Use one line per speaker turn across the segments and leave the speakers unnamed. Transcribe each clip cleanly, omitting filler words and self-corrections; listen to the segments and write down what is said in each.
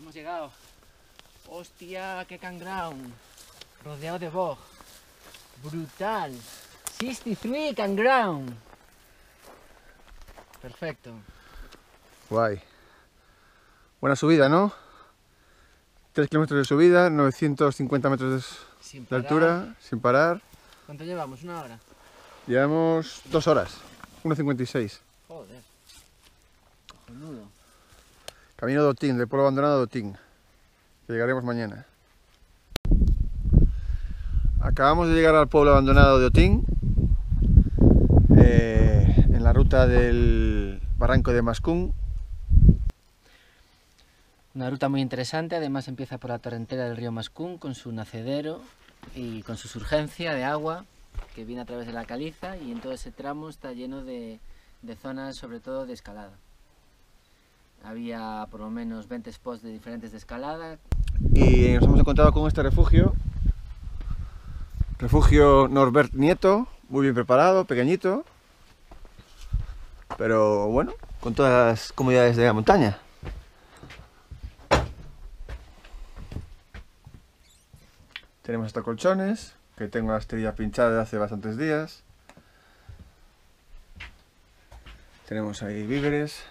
hemos llegado. Hostia, qué campground. Rodeado de bog. Brutal. 63 campground. Perfecto.
Guay. Buena subida, ¿no? 3 kilómetros de subida, 950 metros de altura, sin parar.
¿Cuánto llevamos? ¿Una hora?
Llevamos 2 horas, 1:56.
Joder. Menudo.
Camino de Otín, del pueblo abandonado de Otín, que llegaremos mañana. Acabamos de llegar al pueblo abandonado de Otín, en la ruta del barranco de Mascún.
Una ruta muy interesante, además empieza por la torrentera del río Mascún con su nacedero y con su surgencia de agua que viene a través de la caliza, y en todo ese tramo está lleno de zonas sobre todo de escalada. Había por lo menos 20 spots diferentes de escalada.
Y nos hemos encontrado con este refugio, refugio Norbert Nieto, muy bien preparado, pequeñito, pero bueno, con todas las comodidades de la montaña. Tenemos hasta colchones, que tengo la esterilla pinchada de hace bastantes días. Tenemos ahí víveres.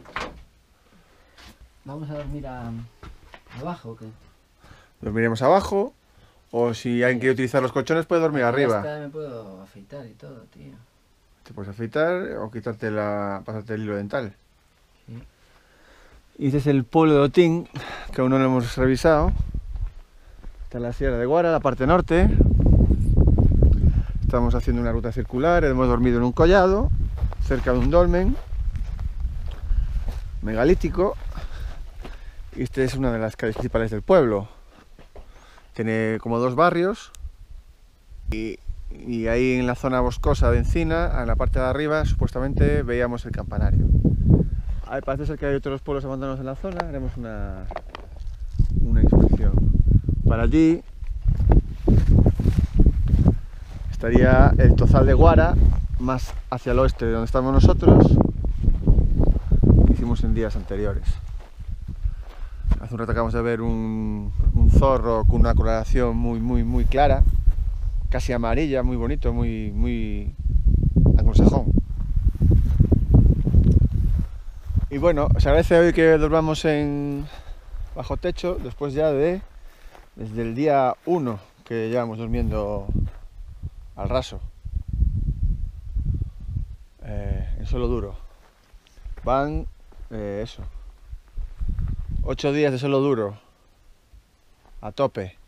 ¿Vamos a dormir abajo o qué?
Dormiremos abajo, o si alguien quiere utilizar los colchones puede dormir arriba.
Me puedo afeitar y todo, tío.
Te puedes afeitar o pasarte el hilo dental.
Sí.
Y este es el pueblo de Otín, que aún no lo hemos revisado. Está en la Sierra de Guara, la parte norte. Estamos haciendo una ruta circular, hemos dormido en un collado, cerca de un dolmen megalítico. Y esta es una de las calles principales del pueblo. Tiene como 2 barrios. Y ahí en la zona boscosa de Encina, en la parte de arriba, supuestamente veíamos el campanario. Ahí parece ser que hay otros pueblos abandonados en la zona, haremos una inspección. Para allí estaría el Tozal de Guara, más hacia el oeste de donde estamos nosotros, que hicimos en días anteriores. Hace un rato acabamos de ver un zorro con una coloración muy clara, casi amarilla, muy bonito, muy anglosajón. Y bueno, se agradece hoy que dormamos bajo techo, después ya desde el día 1 que llevamos durmiendo al raso, en suelo duro. Van 8 días de suelo duro, a tope.